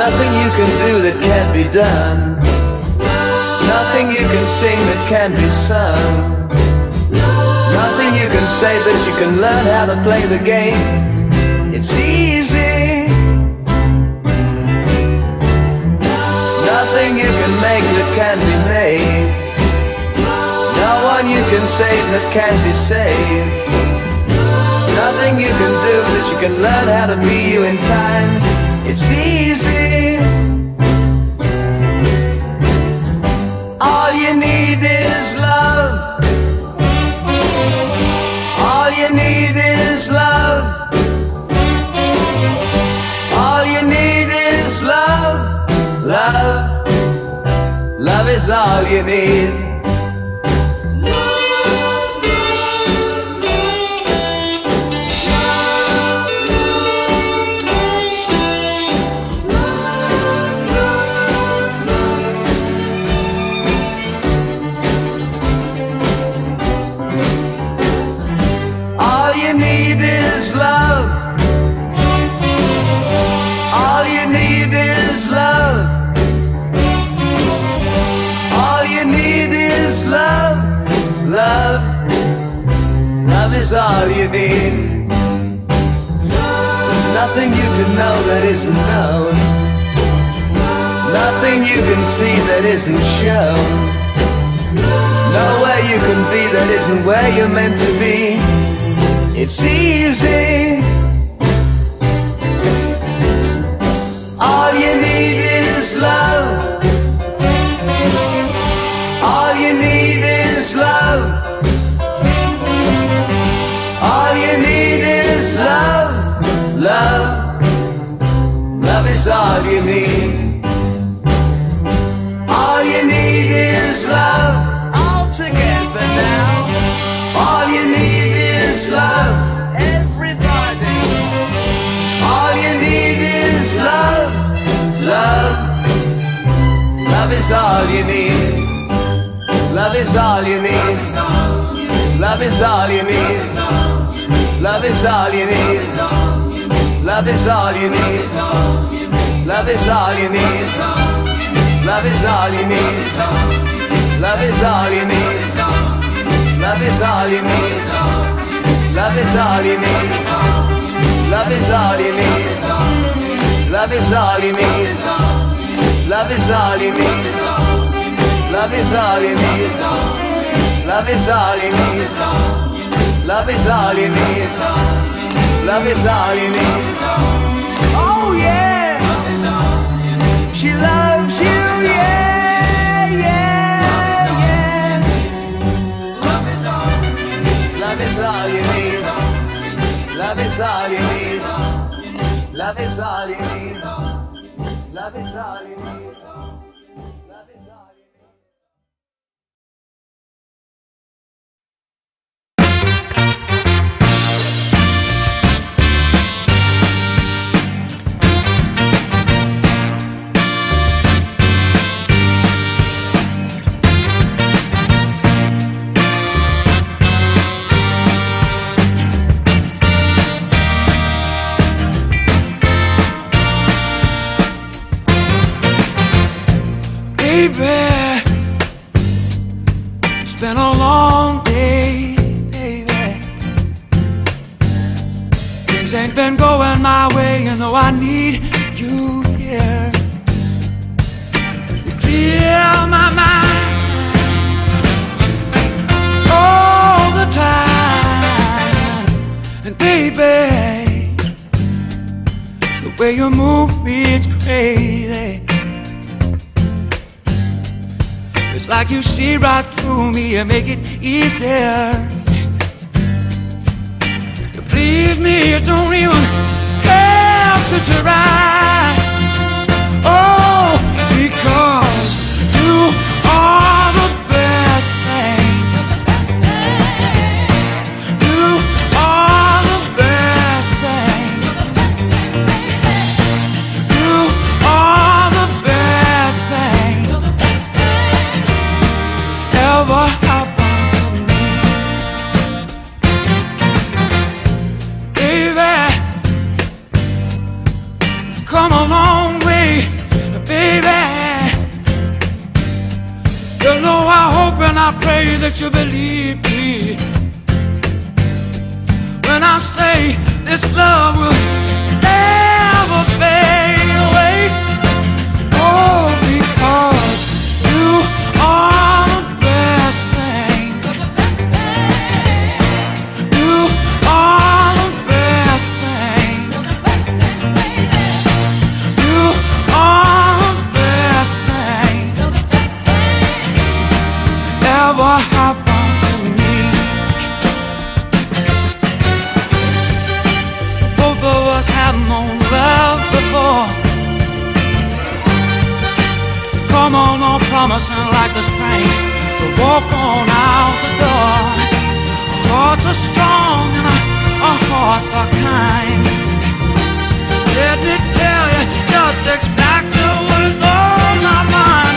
nothing you can do that can't be done. Nothing you can sing that can't be sung. Nothing you can say, but you can learn how to play the game. It's easy. Nothing you can make that can't be made. No one you can save that can't be saved. Nothing you can do, but you can learn how to be you in time. It's easy. All you need is love. All you need is love. All you need is love. Love. Love is all you need. All you need is love. All you need is love. All you need is love. Love. Love is all you need. There's nothing you can know that isn't known. Nothing you can see that isn't shown. Nowhere you can be that isn't where you're meant to be. It's easy. All you need is love. All you need is love. All you need is love. Love. Love is all you need. All you need is love. All together now. All you need is love. Everybody. All you need is love. Love. Love is all you need. Love is all you need. Love is all you need. Love is all you need. Love is all you need. Love is all you need. Love is all you need. Love is all you need. Love is all you need. Love is all you need. Love is all you need. Love is all you need. Love is all you need. Love is all you need. Love is all you need. Love is all you need. Love is all you need. Oh yeah. She loves you, yeah, yeah, yeah. Love is all you need. Love is all you need. Love is all you need. Love is all you need. Love is all you need. Love is all you need. Baby, it's been a long day, baby. Things ain't been going my way, you know I need you here to clear my mind all the time. And baby, the way you move me, it's crazy. It's like you see right through me and make it easier. To please me, you don't even have to try. Oh, because you are the best thing. You are the best thing. You are the best thing ever happened to me. Baby, come along. I pray that you believe me when I say this love will never fade away. Oh, because you are the best thing. You are the best thing. You are the best thing ever happened to me. Both of us have known love before. Come on, no promising like the spring to walk on out the door. Our hearts are strong and our hearts are kind. Let me tell you just exactly what is on my mind.